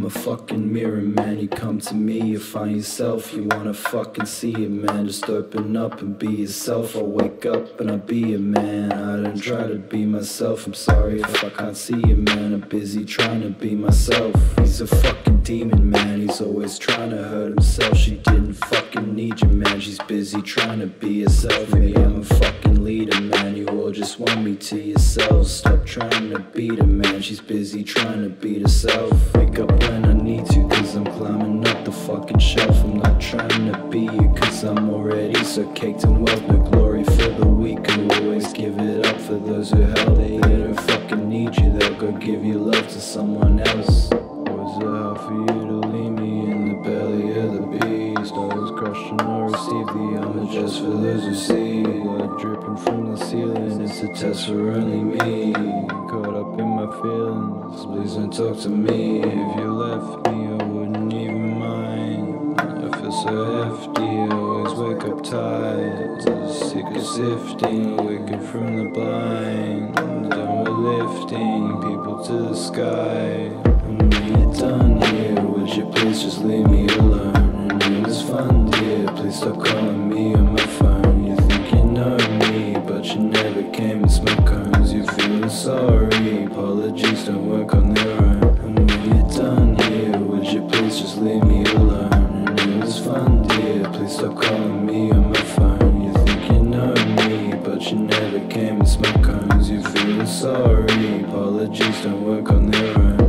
a fucking mirror, man. You come to me, you find yourself, you wanna fucking see it, man. Just open up and be yourself. I'll wake up and I'll be a man. I don't try to be myself, I'm sorry if I can't see you, man. I'm busy trying to be myself. He's a fucking demon, man. He's always trying to hurt himself. She didn't fucking need you, man. She's busy trying to be herself. Maybe I'm a fucking leader, man. You all just want me to yourselves. Stop trying to beat her, man. She's busy trying to beat herself. Wake up when I need to, cause I'm climbing up the fucking shelf. I'm not trying to be you, cause I'm already so caked in wealth. No glory for the weak, who always give it up for those who held it. They don't fucking need you, they'll go give you love to someone else. Was it hard for you to leave me in the belly of the beast? I was crushed and I received the armor just for those who see. Blood dripping from the ceiling, it's a test for only me. Caught up in my feelings, please don't talk to me. If you left me, I wouldn't even mind. I feel so hefty, I always wake up tired. Sick of sifting, waking from the blind. Done with lifting people to the sky. And when you're done here, would you please just leave me alone? And it was fun, dear, please stop calling me on my phone. You think you know me, but you never came and smoked cones. You're feeling sorry, apologies don't work on their own. And when you're done here, would you please just leave me alone? And it was fun, dear, please stop calling me on my phone. You think you know me, but you never came and smoked cones. You're feeling sorry, apologies don't work on their own.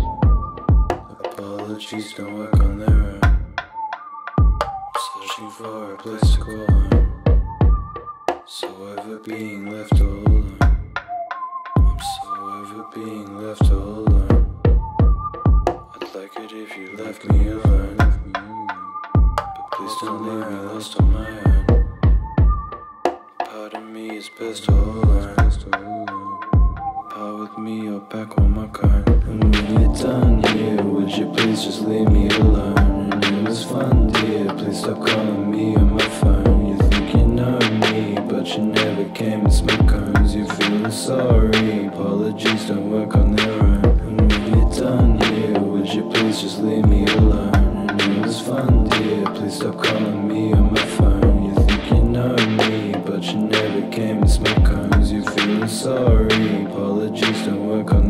Apologies don't work on their own. I'm searching for a place to call home. So over being left all alone. I'm so over being left all alone. I'd like it if you left me alone. But please don't leave me lost on my own. Part of me is best to hold on. Part with me or back on my cone. And when you're done here, would you please just leave me alone? And it was fun, dear, please stop calling me on my phone. You think you know me, but you never came and smoked cones. You're feeling sorry, apologies don't work on their own. And when you're done here, would you please just leave me alone? And it was fun, dear, please stop calling me on my phone. You think you know me, but you never came and smoked cones. You're feeling sorry, apologies don't work on